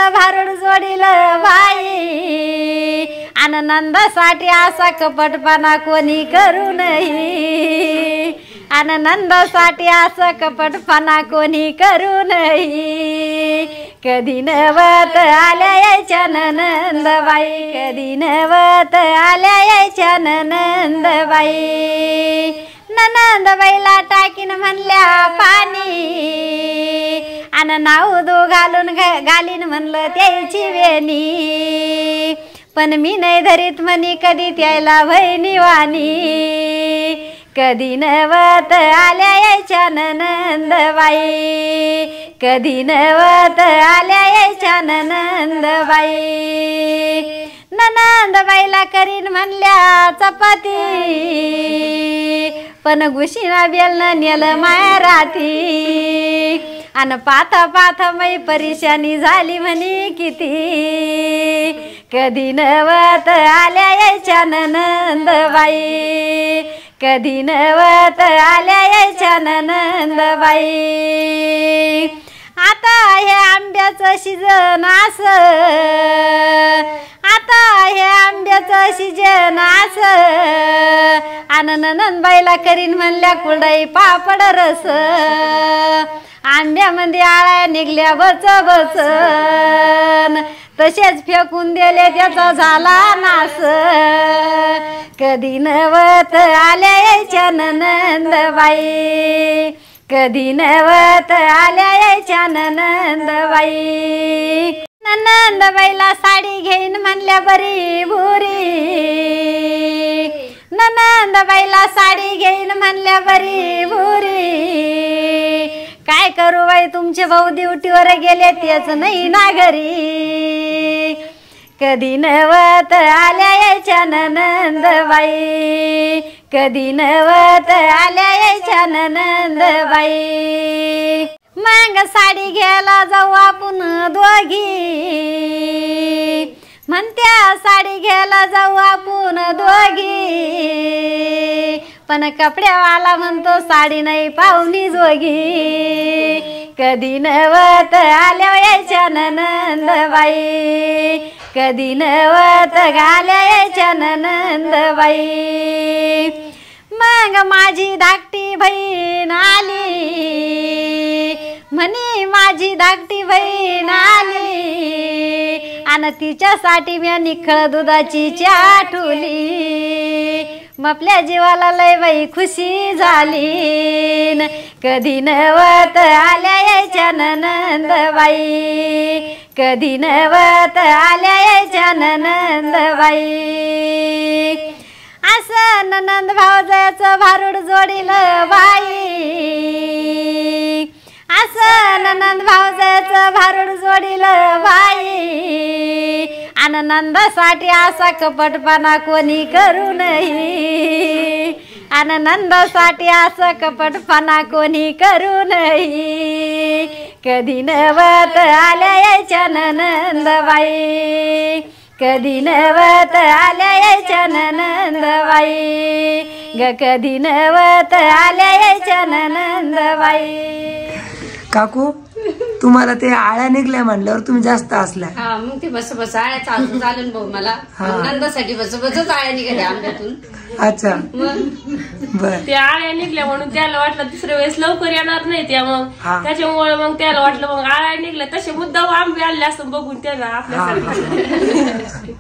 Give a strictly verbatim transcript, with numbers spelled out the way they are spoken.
भारुड जोडील बाई आनंदासाठी असा कपटपणा कोणी करू नये आनंदासाठी असा कपटपणा कोणी करू नये कधी नवत आल्या यायच्या नंदबाई कधी नवत आल्या यायच्या नंदबाई नंदबाईला टाकीन म्हणल्या पाणी आन नाव दो घालून घालीन म्हणलं त्याची वेणी पण मी नाही धरीत म्हणी कधी त्याला बहिणी वाणी कधी नवत आल्या यायच्या नंदबाई कधी नवत आल्या यायच्या नंदबाई नंदबाईला करीन म्हणल्या चपाती पण घुशीना बेलन नेलं माया राती आन पाथा पाथा मै परेशानी झाली म्हणे किती कधी नवत आल्या यायच्या नंदबाई कधी नवत आल्या यायच्या नंदबाई आता हे आंब्याचं सीजन असं आता हे आंब्याचं सीजन असं आन नंदबाईला करीन म्हणल्या कुरडई पापड रस आंब्यामध्ये आळ्या निघल्या बच बचन तसेच फेकून दिले त्याचा झाला नास कधी नवत आल्या यायच्या नंदबाई कधी नवत आल्या यायच्या नंदबाई नंदबाईला साडी घेईन म्हणल्या बरी बुरी नंदबाईला साडी घेईन म्हणल्या बरी बुरी काय करू बाई तुमचे भाऊ ड्युटीवर गेले तेच नाही ना घरी कधी नवत आल्या यायच्या नंदबाई कधी नवत आल्या यायच्या नंदबाई मग साडी घ्यायला जाऊ आपण दोघी म्हणत्या साडी घ्यायला जाऊ आपण दोघी पण कपड्यावाला म्हणतो साडी नाही पाहुणी जोगी कधी नवत आल्या यायच्या नंदबाई कधी नवत घाल्या यायच्या नंदबाई मग माझी धाकटी बहीण आली म्हणे माझी धाकटी बहीण आली आणि तिच्यासाठी मी निखळ दुधाची चहा ठुली आपल्या जीवाला लय बाई खुशी झाली कधी नवत आल्या यायच्या नंदबाई कधी नवत आल्या यायच्या नंदबाई असं नंद भावजाचं भारुड जोडील बाई असं नंद भावजाचं भारुड जोडील बाई आनंदासाठी असा कपटपणा कोणी करू नये आनंदासाठी असा कपटपणा कोणी करू नये कधी नवत आल्या यायच्या नंदबाई कधी नवत आल्या यायच्या नंदबाई ग कधी नवत आल्या यायच्या नंदबाई काकू तुम्हाला ते आळ्या निघल्या म्हणल्यावर तुम्ही जास्त असल्या हा मग ते बस बस आळ्या चालून चालून भाऊ मला नंदासाठी बस बसच आळ्या निघाल्या आंब्यातून अच्छा बर ते आळ्या निघल्या म्हणून त्याला वाटलं दुसऱ्या वेळेस लवकर येणार नाही त्या मग त्याच्यामुळे मग त्याला वाटलं मग आळ्या निघल्या तसे मुद्दा आंबे आणले असं बघून त्याला आपल्याकडे